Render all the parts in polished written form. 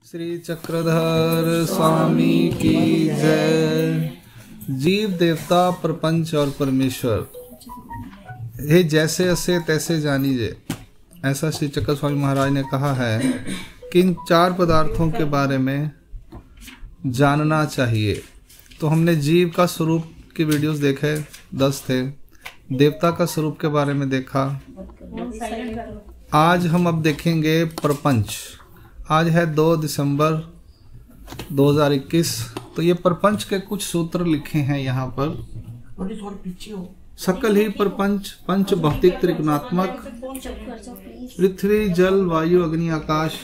श्री चक्रधर स्वामी की जय। जीव देवता प्रपंच और परमेश्वर ये जैसे असे तैसे जानीजे, ऐसा श्री चक्रधर स्वामी महाराज ने कहा है कि इन चार पदार्थों के बारे में जानना चाहिए। तो हमने जीव का स्वरूप की वीडियोस देखे 10 थे, देवता का स्वरूप के बारे में देखा। आज हम अब देखेंगे प्रपंच। आज है 2 दिसंबर 2021। तो ये प्रपंच के कुछ सूत्र लिखे हैं यहाँ पर। सकल ही प्रपंच पंच भौतिक त्रिगुणात्मक, पृथ्वी जल वायु अग्नि आकाश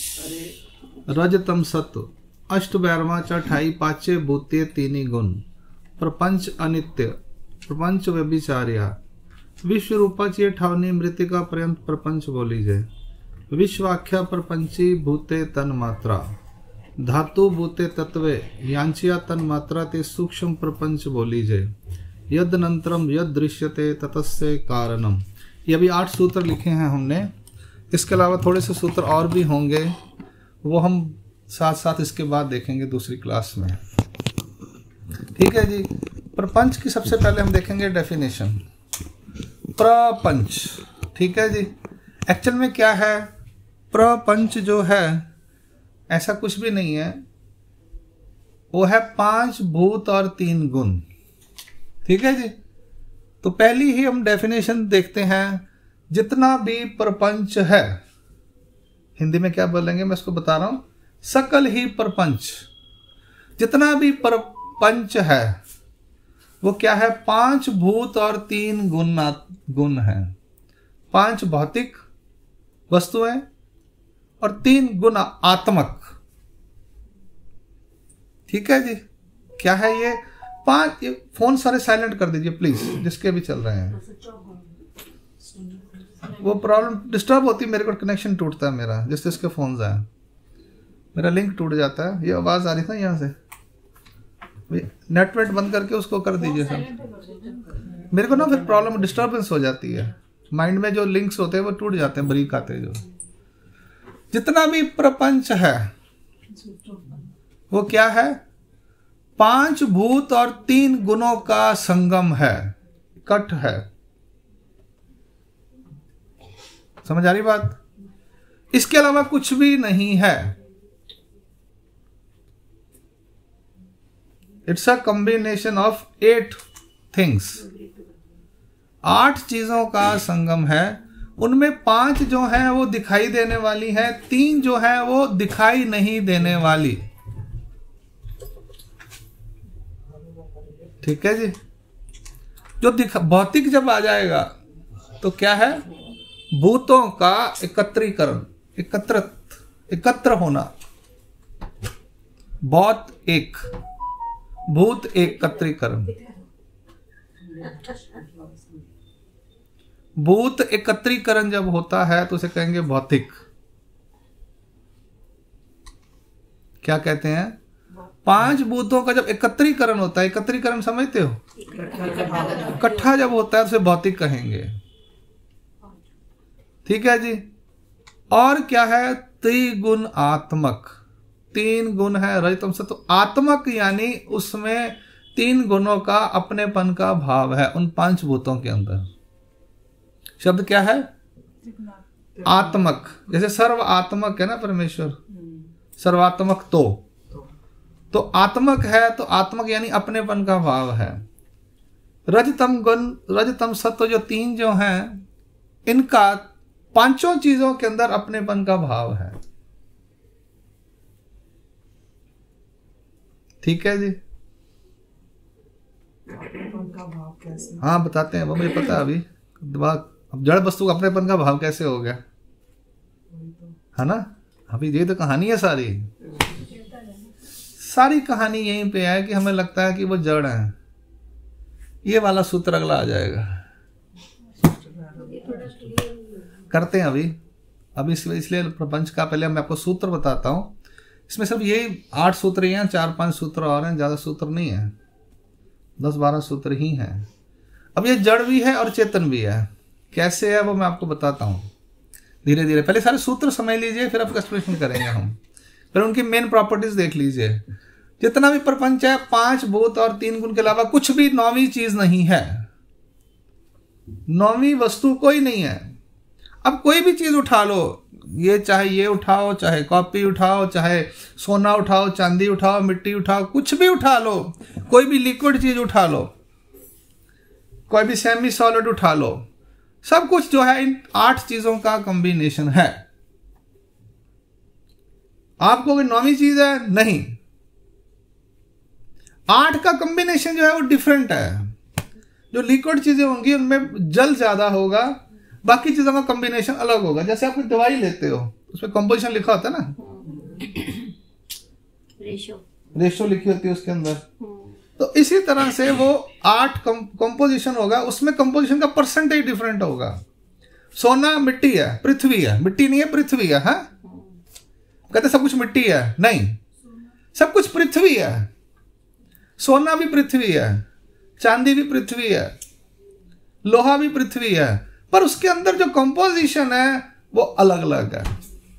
रजतम सत्व अष्ट 12वां 28 पाचे भूते तीनी गुण। प्रपंच अनित्य, प्रपंच व्यभिचार्या, विश्व रूपा चे ठावनी मृतिका पर्यंत प्रपंच बोली जाए। विश्वाख्या प्रपंची भूते तन मात्रा, धातु भूते तत्वे यांचिया तन मात्रा ते सूक्ष्म प्रपंच बोली जाए। यदनंतरम यद दृश्यते ततस्य कारणम। ये अभी 8 सूत्र लिखे हैं हमने। इसके अलावा थोड़े से सूत्र और भी होंगे, वो हम साथ साथ इसके बाद देखेंगे दूसरी क्लास में। ठीक है जी। प्रपंच की सबसे पहले हम देखेंगे डेफिनेशन। प्रपंच, ठीक है जी। एक्चुअल में क्या है प्रपंच? जो है ऐसा कुछ भी नहीं है, वो है 5 भूत और 3 गुण। ठीक है जी। तो पहली ही हम डेफिनेशन देखते हैं। जितना भी प्रपंच है, हिंदी में क्या बोलेंगे मैं इसको बता रहा हूं, सकल ही प्रपंच। जितना भी प्रपंच है वो क्या है? 5 भूत और 3 गुण है। 5 भौतिक वस्तुएं और 3 गुण आत्मक। ठीक है जी। क्या है ये 5? ये फोन सारे साइलेंट कर दीजिए प्लीज, जिसके भी चल रहे हैं। वो प्रॉब्लम डिस्टर्ब होती है, मेरे को कनेक्शन टूटता है मेरा, जिस जिसके फोन आए मेरा लिंक टूट जाता है। ये आवाज आ रही था यहाँ से, नेटवर्क बंद करके उसको कर दीजिए सब। मेरे को ना फिर प्रॉब्लम डिस्टर्बेंस हो जाती है, माइंड में जो लिंक्स होते हैं वो टूट जाते हैं, ब्रेक आते हैं। जो जितना भी प्रपंच है वो क्या है? 5 भूत और 3 गुणों का संगम है, इकट्ठ है। समझ आ रही बात? इसके अलावा कुछ भी नहीं है। It's a combination of 8 things. 8 चीजों का संगम है। उनमें 5 जो है वो दिखाई देने वाली है, 3 जो है वो दिखाई नहीं देने वाली। ठीक है जी। जो भौतिक जब आ जाएगा तो क्या है? भूतों का एकत्रीकरण, एकत्र होना। भूत एकत्रीकरण। भूत एकत्रीकरण जब होता है तो उसे कहेंगे भौतिक। क्या कहते हैं? 5 भूतों का जब एकत्रीकरण होता है, एकत्रीकरण समझते हो? इकट्ठा जब होता है तो उसे भौतिक कहेंगे। ठीक है जी। और क्या है? त्रिगुण आत्मक। 3 गुण है रजतम सत्व। तो आत्मक यानी उसमें 3 गुणों का अपनेपन का भाव है उन 5 भूतों के अंदर। शब्द क्या है? आत्मक। जैसे सर्व आत्मक है ना परमेश्वर, सर्वात्मक। तो आत्मक है, तो आत्मक यानी अपनेपन का भाव है। रजतम गुण, रजतम सत्व जो 3 जो हैं, इनका 5 चीजों के अंदर अपनेपन का भाव है। ठीक है जी। हाँ बताते हैं, वो मुझे पता है। अभी अब जड़ वस्तु का अपनेपन का भाव कैसे हो गया, है ना? अभी ये तो कहानी है सारी कहानी यहीं पे है कि हमें लगता है कि वो जड़ है। ये वाला सूत्र अगला आ जाएगा, करते हैं अभी इसलिए प्रपंच का पहले मैं आपको सूत्र बताता हूं। इसमें सिर्फ यही 8 सूत्र ही हैं, 4-5 सूत्र और हैं, ज्यादा सूत्र नहीं है, 10-12 सूत्र ही हैं। अब ये जड़ भी है और चेतन भी है। कैसे है वो मैं आपको बताता हूं धीरे धीरे। पहले सारे सूत्र समझ लीजिए, फिर आपका एक्सप्लेनेशन करेंगे हम। फिर उनकी मेन प्रॉपर्टीज देख लीजिए। जितना भी प्रपंच है 5 भूत और 3 गुण के अलावा कुछ भी 9वीं चीज नहीं है, 9वीं वस्तु कोई नहीं है। अब कोई भी चीज उठा लो, ये चाहे ये उठाओ, चाहे कॉपी उठाओ, चाहे सोना उठाओ, चांदी उठाओ, मिट्टी उठाओ, कुछ भी उठा लो, कोई भी लिक्विड चीज उठा लो, कोई भी सेमी सॉलिड उठा लो, सब कुछ जो है इन 8 चीजों का कॉम्बिनेशन है। आपको कोई 9वीं चीज है नहीं, 8 का कॉम्बिनेशन जो है वो डिफरेंट है। जो लिक्विड चीजें होंगी उनमें जल ज्यादा होगा, बाकी चीजों का कॉम्बिनेशन अलग होगा। जैसे आप कोई दवाई लेते हो उसमें कंपोजिशन लिखा होता है ना, रेशो लिखी होती है उसके अंदर। तो इसी तरह से वो 8 कंपोजिशन होगा, उसमें कंपोजिशन का परसेंटेज डिफरेंट होगा। सोना मिट्टी है, पृथ्वी है, मिट्टी नहीं है पृथ्वी है। हाँ, कहते सब कुछ मिट्टी है, नहीं, सब कुछ पृथ्वी है। सोना भी पृथ्वी है, चांदी भी पृथ्वी है, लोहा भी पृथ्वी है, पर उसके अंदर जो कंपोजिशन है वो अलग अलग है।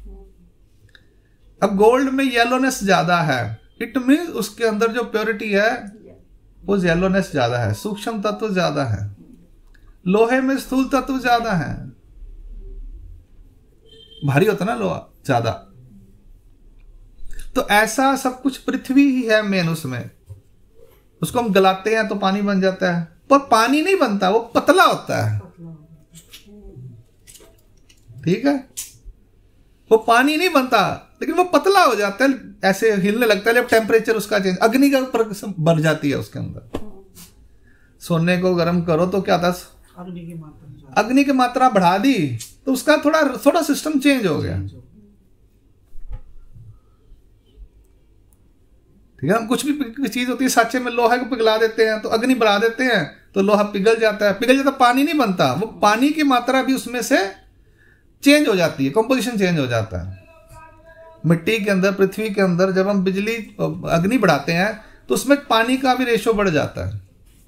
अब गोल्ड में येलोनेस ज्यादा है, इट मीन उसके अंदर जो प्योरिटी है वो येलोनेस ज्यादा है, सूक्ष्म तत्व ज्यादा है। लोहे में स्थूल तत्व ज्यादा है, भारी होता ना लोहा ज्यादा। तो ऐसा सब कुछ पृथ्वी ही है मेन उसमें। उसको हम गलाते हैं तो पानी बन जाता है, पर पानी नहीं बनता, वो पतला होता है। ठीक है, वो पानी नहीं बनता लेकिन वो पतला हो जाता है, ऐसे हिलने लगता है जब टेम्परेचर उसका चेंज, अग्नि का बढ़ जाती है उसके अंदर। सोने को गर्म करो तो क्या था, अग्नि की मात्रा बढ़ा दी तो उसका थोड़ा सिस्टम चेंज हो गया। ठीक है, हम कुछ भी चीज होती है सांचे में लोहा को पिघला देते हैं तो अग्नि बढ़ा देते हैं तो लोहा पिघल जाता है, पानी नहीं बनता, वो पानी की मात्रा भी उसमें से चेंज हो जाती है, कंपोजिशन चेंज हो जाता है। मिट्टी के अंदर, पृथ्वी के अंदर जब हम बिजली अग्नि बढ़ाते हैं तो उसमें पानी का भी रेशो बढ़ जाता है।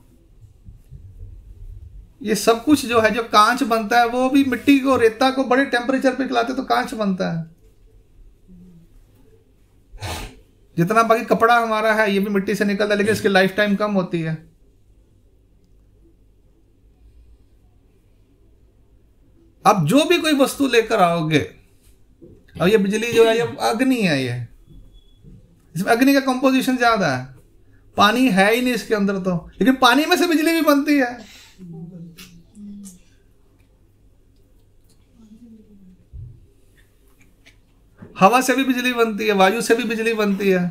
ये सब कुछ जो है, जो कांच बनता है वो भी मिट्टी को, रेता को बड़े टेम्परेचर पे पिघलाते तो कांच बनता है। जितना बाकी कपड़ा हमारा है ये भी मिट्टी से निकलता है, लेकिन इसकी लाइफ टाइम कम होती है। अब जो भी कोई वस्तु लेकर आओगे, अब ये बिजली जो है ये अग्नि है, ये इसमें अग्नि का कंपोजिशन ज्यादा है, पानी है ही नहीं इसके अंदर तो, लेकिन पानी में से बिजली भी बनती है। हवा से भी बिजली बनती है, वायु से भी बिजली बनती है,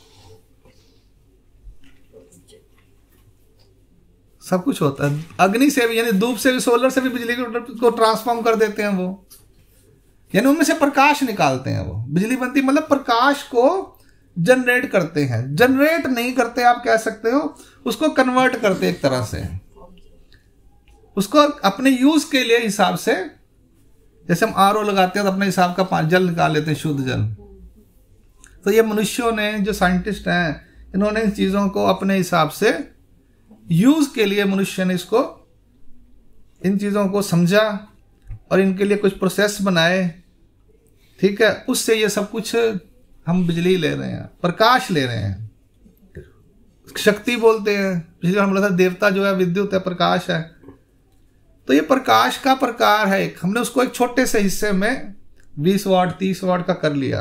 सब कुछ होता है। अग्नि से भी, यानी धूप से भी, सोलर से भी बिजली को ट्रांसफॉर्म कर देते हैं वो, यानी उनमें से प्रकाश निकालते हैं, वो बिजली बनती है। मतलब प्रकाश को जनरेट करते हैं, जनरेट नहीं करते आप कह सकते हो, उसको कन्वर्ट करते एक तरह से, उसको अपने यूज के लिए हिसाब से। जैसे हम आरओ लगाते हैं तो अपने हिसाब का जल निकाल लेते हैं, शुद्ध जल। तो ये मनुष्यों ने, जो साइंटिस्ट हैं, इन्होंने इन चीजों को अपने हिसाब से यूज के लिए, मनुष्य ने इसको, इन चीजों को समझा और इनके लिए कुछ प्रोसेस बनाए। ठीक है, उससे ये सब कुछ हम बिजली ले रहे हैं, प्रकाश ले रहे हैं, शक्ति बोलते हैं। पिछले हम बोला था देवता जो है विद्युत है, प्रकाश है। तो ये प्रकाश का प्रकार है एक, हमने उसको एक छोटे से हिस्से में 20 वाट 30 वाट का कर लिया।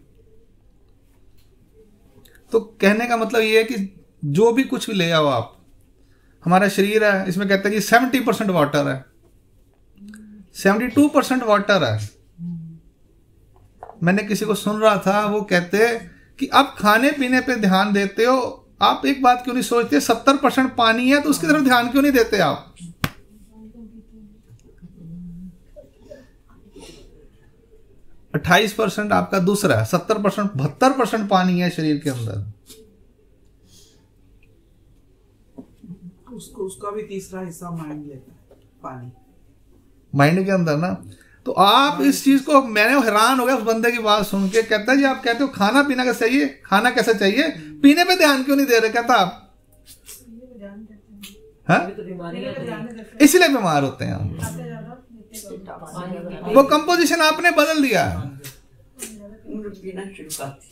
तो कहने का मतलब ये है कि जो भी कुछ भी ले आओ आप, हमारा शरीर है, इसमें कहते हैं कि 70% वाटर है, 72% वाटर है। मैंने किसी को सुन रहा था, वो कहते कि आप खाने पीने पे ध्यान देते हो, आप एक बात क्यों नहीं सोचते 70% पानी है तो उसकी तरफ ध्यान क्यों नहीं देते आप? 28% आपका दूसरा है, 70% 72% पानी है शरीर के अंदर। उसका भी तीसरा हिस्सा माइंड लेता है, पानी माइंड के अंदर ना। तो आप इस चीज को, मैंने हैरान हो गया उस बंदे की बात सुन के। कहता है जी आप कहते हो खाना पीना कैसे चाहिए, खाना कैसे चाहिए, पीने पे ध्यान क्यों नहीं दे रहे? कहता आप इसलिए बीमार होते हैं हम। वो कंपोजिशन आपने बदल दिया, पीना शुरू करती।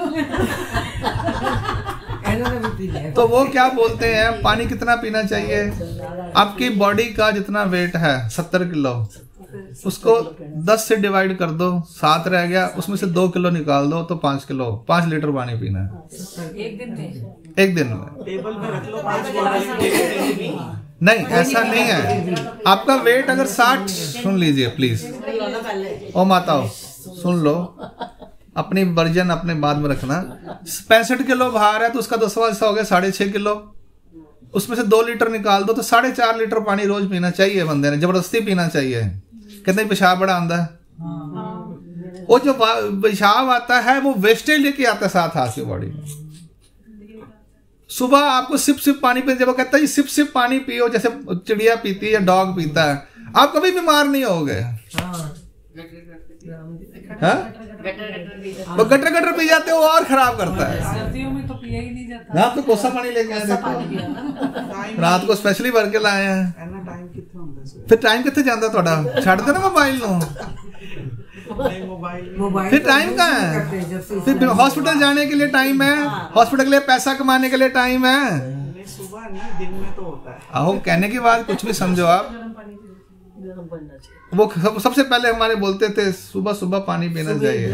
तो वो क्या बोलते हैं, पानी कितना पीना चाहिए? आपकी बॉडी का जितना वेट है 70 किलो, उसको 10 से डिवाइड कर दो, 7 रह गया, उसमें से 2 किलो निकाल दो तो 5 किलो, 5 लीटर पानी पीना है एक दिन में। टेबल पे रख लो 5 बॉटल। नहीं, ऐसा नहीं है। आपका वेट अगर 60, सुन लीजिए प्लीज, ओ माताओ सुन लो, अपनी वर्जन अपने बाद में रखना। 65 किलो भार है तो उसका 10वां हिस्सा हो गया 6.5 किलो, उसमें से 2 लीटर निकाल दो तो 4.5 लीटर पानी रोज पीना चाहिए बंदे ने, जबरदस्ती पीना चाहिए। कहते हैं पेशाब बड़ा आंदा है, वो जो पेशाब आता है वो वेस्टेज लेके आता है साथ हाथ की बॉडी में। सुबह आपको सिप सिप पानी पीना, जब वो कहता है सिप सिप पानी पियो जैसे चिड़िया पीती है या डॉग पीता है, आप कभी बीमार नहीं होगे। वो गटर गटर पी जाते हो और खराब करता है। सर्दियों में तो पिया ही नहीं जाता। आप तो कोसा पानी लेके आए देखो, रात को स्पेशली भर के लाए हैं। फिर टाइम कितने जाता थोड़ा, छड़ दो ना मोबाइल नो, फिर टाइम कहाँ है? फिर हॉस्पिटल जाने के लिए टाइम है, हॉस्पिटल के लिए पैसा कमाने के लिए टाइम है। सुबह नहीं, दिन में तो होता है। आओ कहने की बात कुछ भी समझो आप। वो सबसे पहले हमारे बोलते थे सुबह सुबह पानी पीना चाहिए,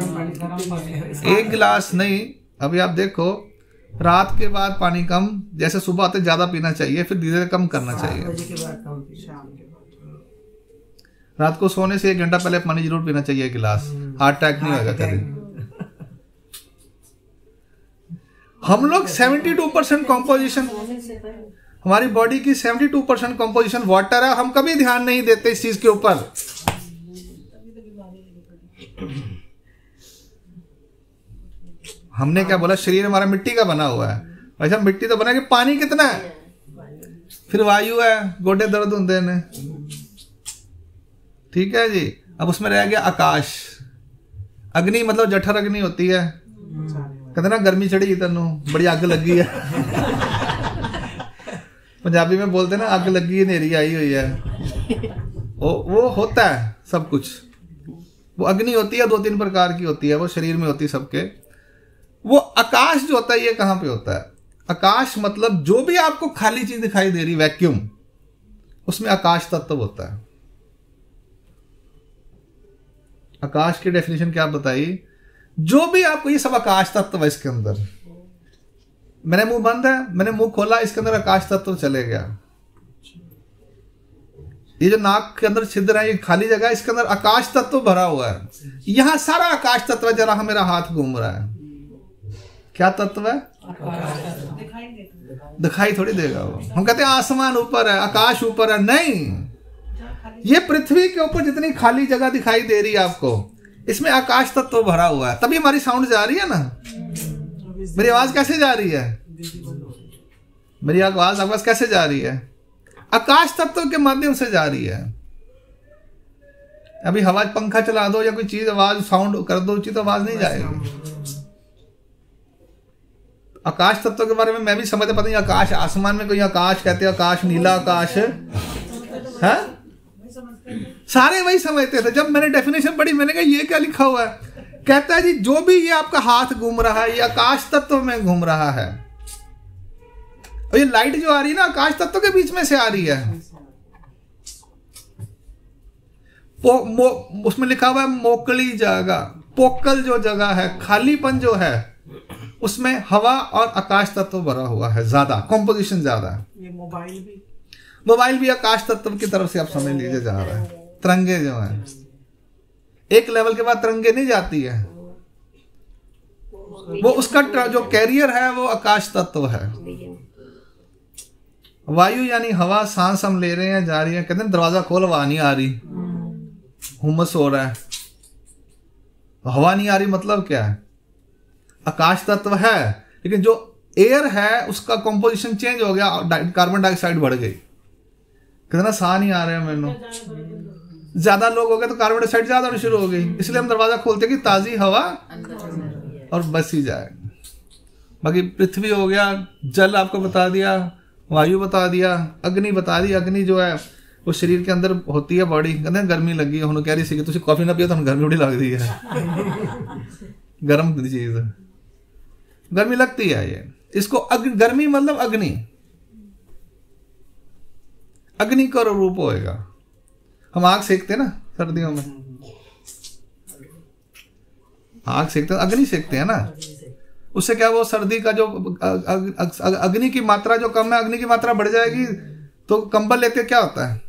1 गिलास नहीं। अभी आप देखो रात के बाद पानी कम, जैसे सुबह आते ज्यादा पीना चाहिए, फिर धीरे धीरे कम करना चाहिए। रात को सोने से 1 घंटा पहले पानी जरूर पीना चाहिए, 1 गिलास। हार्ट अटैक नहीं होगा कभी। हम लोग 72% कॉम्पोजिशन, हमारी बॉडी की 72% कॉम्पोजिशन वाटर है। हम कभी ध्यान नहीं देते इस चीज के ऊपर। हमने क्या बोला, शरीर हमारा मिट्टी का बना हुआ है। अच्छा मिट्टी तो बना कि पानी कितना है, फिर वायु है, गोडे दर्द होते हैं, ठीक है जी। अब उसमें रह गया आकाश। अग्नि मतलब जठर अग्नि होती है, कहते ना गर्मी चढ़ी तेनों, बड़ी अग लगी है। पंजाबी में बोलते ना अग लगी है, नेरी आई हुई है। वो होता है सब कुछ। वो अग्नि होती है, 2-3 प्रकार की होती है, वो शरीर में होती है सबके। वो आकाश जो होता है ये कहाँ पे होता है? आकाश मतलब जो भी आपको खाली चीज दिखाई दे रही, वैक्यूम, उसमें आकाश तत्व होता है। आकाश की डेफिनेशन क्या बताई? जो भी आपको, ये सब आकाश तत्व है इसके अंदर। मैंने मुंह बंद है, मैंने मुंह खोला, इसके अंदर आकाश तत्व चले गया। ये जो नाक के अंदर छिद्र है, ये खाली जगह, इसके अंदर आकाश तत्व भरा हुआ है। यहां सारा आकाश तत्व है। जरा मेरा हाथ घूम रहा है, क्या तत्व है? दिखाई थोड़ी देगा वो। हम कहते हैं आसमान ऊपर है, आकाश ऊपर है, नहीं। ये पृथ्वी के ऊपर जितनी खाली जगह दिखाई दे रही है आपको, इसमें आकाश तत्व भरा हुआ है। तभी हमारी साउंड जा रही है ना। मेरी आवाज कैसे जा रही है? मेरी आवाज आवाज कैसे जा रही है? आकाश तत्व के माध्यम से जा रही है। अभी हवा, पंखा चला दो या कोई चीज आवाज साउंड कर दो, उचित आवाज नहीं जाएगी। आकाश तत्व के बारे में मैं भी समझता, पता नहीं आकाश, आसमान में कोई आकाश कहते हैं, आकाश नीला आकाश है, सारे वही समझते थे। जब मैंने डेफिनेशन पढ़ी, मैंने कहा ये क्या लिखा हुआ है? कहता है जी जो भी ये आपका हाथ घूम रहा है, ये आकाश तत्व में घूम रहा है। और ये लाइट जो आ रही है ना, आकाश तत्व के बीच में से आ रही है। उसमें लिखा हुआ है मोकली जगह, पोकल जो जगह है, खालीपन जो है, उसमें हवा और आकाश तत्व भरा हुआ है, ज्यादा कॉम्पोजिशन ज्यादा है। ये मोबाइल भी आकाश तत्व की तरफ से आप समझ लीजिए जा रहा है। तरंगे जो है, एक लेवल के बाद तरंगे नहीं जाती है, वो उसका जो कैरियर है वो आकाश तत्व है। वायु यानी हवा, सांस हम ले रहे हैं, जा रही है। कहते हैं दरवाजा खोल, हवा नहीं आ रही, हुमस हो रहा है। हवा नहीं आ रही मतलब क्या है? आकाश तत्व है, लेकिन जो एयर है उसका कंपोजिशन चेंज हो गया, कार्बन डाइऑक्साइड बढ़ गई। कहते ना साह नहीं आ रहे हैं मैंने, ज्यादा लोग हो गए तो कार्बन डाइऑक्साइड ज्यादा होनी शुरू हो गई, इसलिए हम दरवाजा खोलते कि ताजी हवा और बस ही जाए। बाकी पृथ्वी हो गया, जल आपको बता दिया, वायु बता दिया, अग्नि बता दी। अग्नि जो है वो शरीर के अंदर होती है, बॉडी कहते हैं गर्मी लगी है, हुन कह रही सी कि तुसी कॉफी ना पियो तो गर्मी बड़ी लगती है। गर्म चीज, गर्मी लगती है ये इसको। गर्मी मतलब अग्नि, अग्नि का रूप होएगा। हम आग सेकते ना सर्दियों में, आग सेकते, अग्नि सेकते हैं ना, उससे क्या वो सर्दी का जो अग्नि की मात्रा जो कम है, अग्नि की मात्रा बढ़ जाएगी तो कंबल लेते क्या होता है,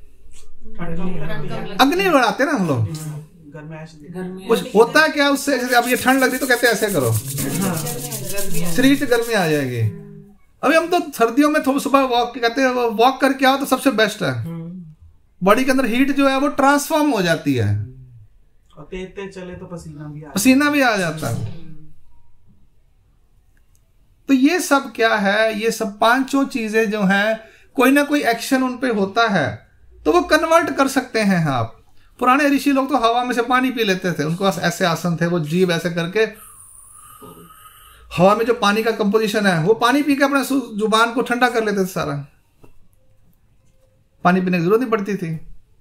अग्नि बढ़ाते ना हम लोग। कुछ होता है क्या उससे, अब ये ठंड लग रही तो कहते हैं ऐसे करो, शरीर से गर्मी आ जाएगी। अभी हम तो सर्दियों में थोड़ा सुबह वॉक कहते हैं, वॉक करके आओ तो सबसे बेस्ट है। बॉडी के अंदर हीट जो है वो ट्रांसफॉर्म हो जाती है, और तेज चले तो पसीना भी आ जाता है। तो ये सब क्या है, ये सब पांचों चीजें जो हैं, कोई ना कोई एक्शन उन पे होता है तो वो कन्वर्ट कर सकते हैं आप। पुराने ऋषि लोग तो हवा में से पानी पी लेते थे, उनको ऐसे आसन थे, वो जीभ ऐसे करके हवा में जो पानी का कंपोजिशन है वो पानी पी के अपने जुबान को ठंडा कर लेते थे, सारा पानी पीने की जरूरत नहीं पड़ती थी।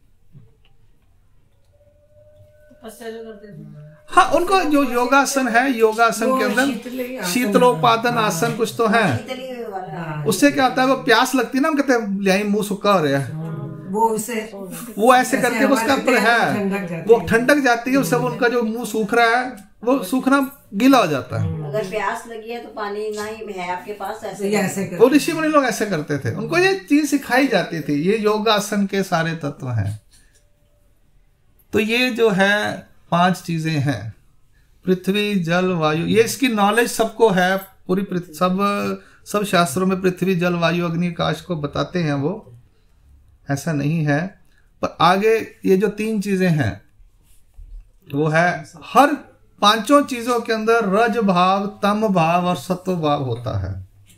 हाँ, उनको जो योगासन है, योगासन के अंदर शीतलोपादन आसन कुछ तो है, उससे क्या होता है, वो प्यास लगती है ना, हम कहते हैं यही मुंह सूखा हो रहा है, वो ऐसे करके उसका है वो ठंडक जाती है, उससे उनका जो मुंह सूख रहा है वो सूखना गीला हो जाता है। अगर प्यास लगी है तो पानी नहीं है आपके पास, ऐसे वो ऋषि मुनि लोग ऐसे करते थे, उनको ये चीज सिखाई जाती थी। ये योगासन के सारे तत्व हैं। तो ये जो है 5 चीजें हैं, पृथ्वी जल वायु, ये इसकी नॉलेज सबको है, पूरी सब शास्त्रों में पृथ्वी जल वायु अग्नि आकाश को बताते हैं, वो ऐसा नहीं है। पर आगे ये जो 3 चीजें हैं वो है, हर 5 चीजों के अंदर रज भाव, तम भाव और सत्व भाव होता है।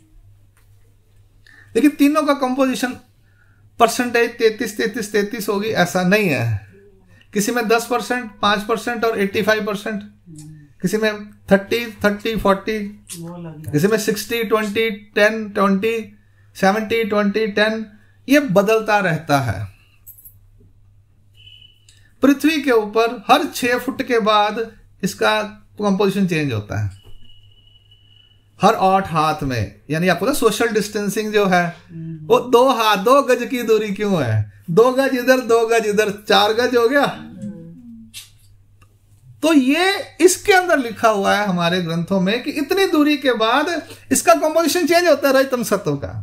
लेकिन तीनों का कंपोजिशन परसेंटेज 33 होगी ऐसा नहीं है। किसी में 10%, 5% और 85%, किसी में 30, 40, किसी में 60, 20, 10, 20, 70, 20, 10, ये बदलता रहता है। पृथ्वी के ऊपर हर 6 फुट के बाद इसका कंपोजिशन चेंज होता है, हर 8 हाथ में। यानी आपको ना सोशल डिस्टेंसिंग जो है वो 2 हाथ 2 गज की दूरी क्यों है, 2 गज इधर 2 गज इधर, 4 गज हो गया। तो ये इसके अंदर लिखा हुआ है हमारे ग्रंथों में कि इतनी दूरी के बाद इसका कंपोजिशन चेंज होता है रजतम सत्व का।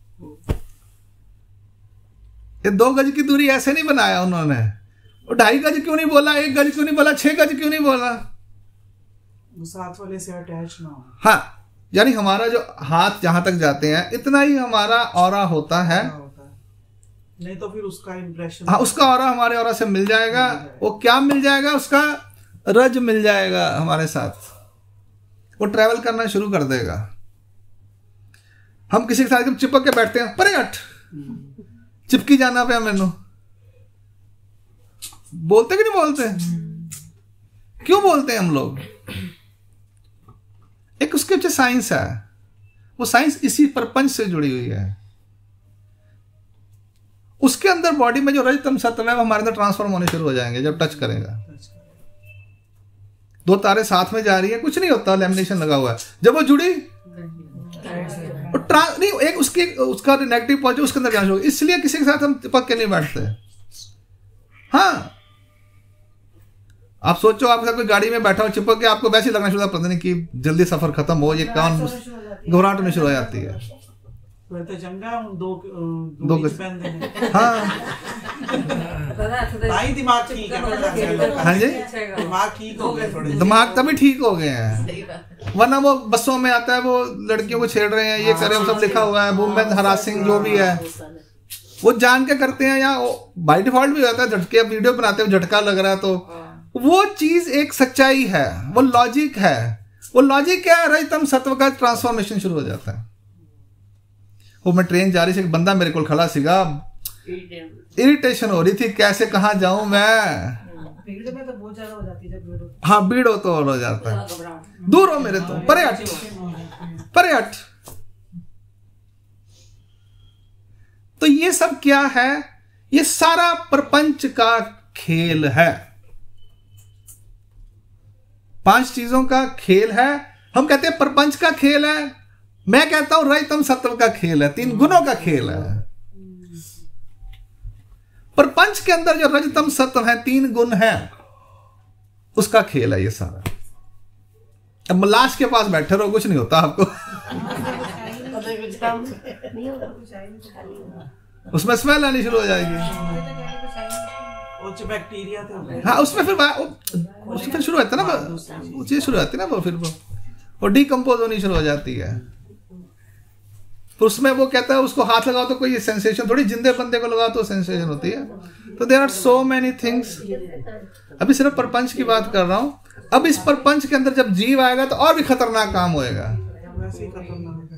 ये 2 गज की दूरी ऐसे नहीं बनाया उन्होंने, 2.5 गज क्यों नहीं बोला, 1 गज क्यों नहीं बोला, 6 गज क्यों नहीं बोला, वो साथ वाले से अटैच ना हो। हाँ, यानी हमारा जो हाथ जहां तक जाते हैं इतना ही हमारा ऑरा होता है, नहीं तो फिर उसका इंप्रेशन, हाँ, उसका ऑरा हमारे ऑरा से मिल जाएगा। वो क्या मिल जाएगा, उसका रज मिल जाएगा हमारे साथ, वो ट्रैवल करना शुरू कर देगा। हम किसी के साथ एकदम चिपक के बैठते हैं, परे हट, चिपकी जाना पे मैनू, बोलते कि नहीं बोलते, क्यों बोलते हैं हम लोग। एक उसके पीछे साइंस है, वो साइंस इसी प्रपंच से जुड़ी हुई है। उसके अंदर बॉडी में जो रजतम सत्व है वो हमारे अंदर ट्रांसफॉर्म होने शुरू हो जाएंगे जब टच करेगा। 2 तारे साथ में जा रही है, कुछ नहीं होता, लैमिनेशन लगा हुआ है, जब वो जुड़ी नहीं, एक उसका नेगेटिव पॉजिटिव उसके अंदर जाना शुरू, इसलिए किसी के साथ हम चिपक के नहीं बैठते। हाँ, आप सोचो आपके साथ कोई गाड़ी में बैठा हो, चिपक के आपको वैसे ही लगना शुरू, पता नहीं कि जल्दी सफर खत्म हो, ये कौन घबराहट होनी शुरू हो जाती है। तो चंगा दो गज, हाँ दिमाग ठीक है, हाँ जी, दिमाग ठीक हो गए थोड़े, दिमाग तभी ठीक हो गए हैं, वरना वो बसों में आता है, वो लड़कियों को छेड़ रहे हैं, ये कर रहे हैं, सब लिखा हुआ है, वुमेन हरासिंग जो भी है वो जान के करते हैं, या बाय डिफॉल्ट भी होता है, झटके वीडियो बनाते हैं, झटका लग रहा है, तो वो चीज एक सच्चाई है, वो लॉजिक है। वो लॉजिक क्या है, रजतम सत्व का ट्रांसफॉर्मेशन शुरू हो जाता है। वो मैं ट्रेन जा रही थी, एक बंदा मेरे को खड़ा सीगा, इरिटेशन हो रही थी, कैसे कहाँ जाऊं मैं, भीड़ में तो बहुत ज्यादा हो जाती है, जब हाँ भीड़ हो तो हो जाता है, दूर हो मेरे तो, परे हट, परे हट। तो ये सब क्या है, ये सारा प्रपंच का खेल है। 5 चीजों का खेल है। हम कहते हैं प्रपंच का खेल है, मैं कहता हूं रजतम सत्व का खेल है, 3 गुणों का खेल है। प्रपंच के अंदर जो रजतम सत्व है, 3 गुण है, उसका खेल है ये सारा। अब लाश के पास बैठे रहो, कुछ नहीं होता आपको। उसमें स्मेल आनी शुरू हो जाएगी। उच्च बैक्टीरिया थे। हाँ, उसमें फिर शुरू होता है ना, वो चीज शुरू होती है ना, फिर वो डिकम्पोज होनी शुरू हो जाती है। तो उसमें वो कहता है उसको हाथ लगाओ तो कोई सेंसेशन थोड़ी, जिंदे बंदे को लगाओ तो सेंसेशन होती है। तो there are so many things. अभी सिर्फ प्रपंच की बात कर रहा हूं। अब इस प्रपंच के अंदर जब जीव आएगा तो और भी खतरनाक काम होएगा। वैसे ही खतरनाक है।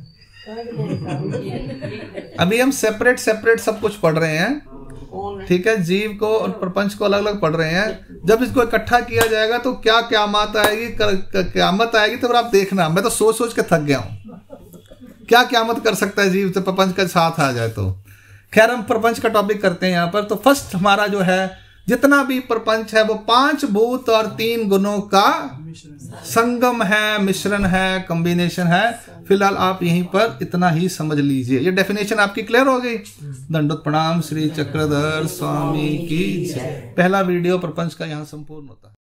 अभी हम सेपरेट सब कुछ पढ़ रहे हैं, ठीक है, जीव को और प्रपंच को अलग अलग पढ़ रहे हैं। जब इसको इकट्ठा किया जाएगा तो क्या क्यामत आएगी, क्यामत आएगी तो फिर आप देखना। मैं तो सोच सोच के थक गया हूं, क्या क्यामत कर सकता है जीव तो प्रपंच का साथ आ जाए तो। खैर, हम प्रपंच का टॉपिक करते हैं यहाँ पर। तो फर्स्ट हमारा जो है, जितना भी प्रपंच है वो 5 भूत और 3 गुणों का संगम है, मिश्रण है, कॉम्बिनेशन है। फिलहाल आप यहीं पर इतना ही समझ लीजिए। ये डेफिनेशन आपकी क्लियर हो गई। दंडोत प्रणाम। श्री चक्रधर स्वामी की जय। पहला वीडियो प्रपंच का यहाँ संपूर्ण होता है।